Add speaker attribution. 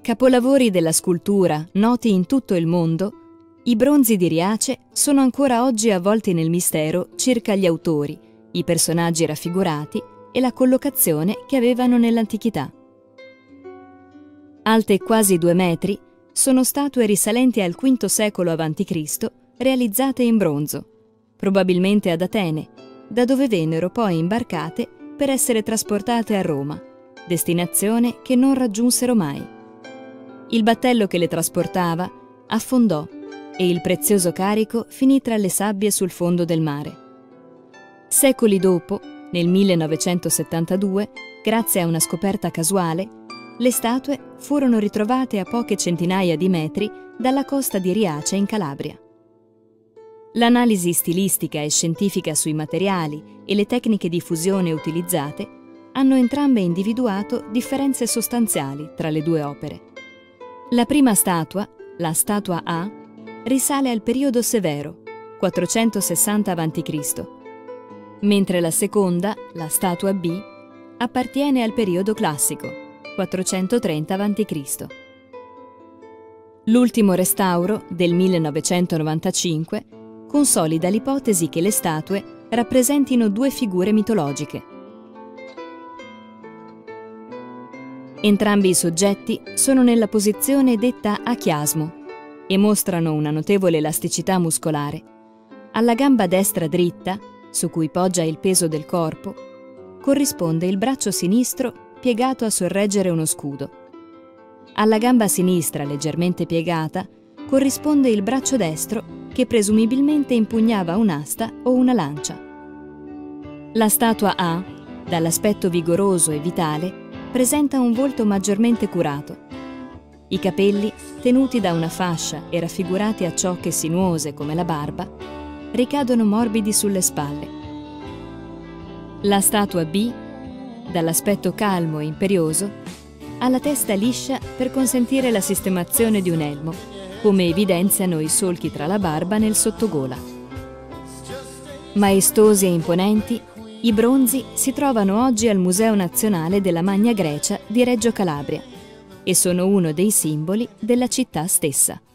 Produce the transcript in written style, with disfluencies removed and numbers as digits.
Speaker 1: Capolavori della scultura, noti in tutto il mondo, i bronzi di Riace sono ancora oggi avvolti nel mistero circa gli autori, i personaggi raffigurati e la collocazione che avevano nell'antichità. Alte quasi 2 metri, sono statue risalenti al V secolo a.C., realizzate in bronzo, probabilmente ad Atene, da dove vennero poi imbarcate per essere trasportate a Roma, destinazione che non raggiunsero mai. Il battello che le trasportava affondò e il prezioso carico finì tra le sabbie sul fondo del mare. Secoli dopo, nel 1972, grazie a una scoperta casuale, le statue furono ritrovate a poche centinaia di metri dalla costa di Riace in Calabria. L'analisi stilistica e scientifica sui materiali e le tecniche di fusione utilizzate hanno entrambe individuato differenze sostanziali tra le due opere. La prima statua, la statua A, risale al periodo severo, 460 a.C., mentre la seconda, la statua B, appartiene al periodo classico, 430 a.C. L'ultimo restauro, del 1995, consolida l'ipotesi che le statue rappresentino due figure mitologiche. Entrambi i soggetti sono nella posizione detta a chiasmo e mostrano una notevole elasticità muscolare. Alla gamba destra dritta, su cui poggia il peso del corpo, corrisponde il braccio sinistro piegato a sorreggere uno scudo. Alla gamba sinistra, leggermente piegata, corrisponde il braccio destro che presumibilmente impugnava un'asta o una lancia. La statua A, dall'aspetto vigoroso e vitale, presenta un volto maggiormente curato. I capelli, tenuti da una fascia e raffigurati a ciocche sinuose come la barba, ricadono morbidi sulle spalle. La statua B, dall'aspetto calmo e imperioso, ha la testa liscia per consentire la sistemazione di un elmo, come evidenziano i solchi tra la barba nel sottogola. Maestosi e imponenti, i bronzi si trovano oggi al Museo Nazionale della Magna Grecia di Reggio Calabria e sono uno dei simboli della città stessa.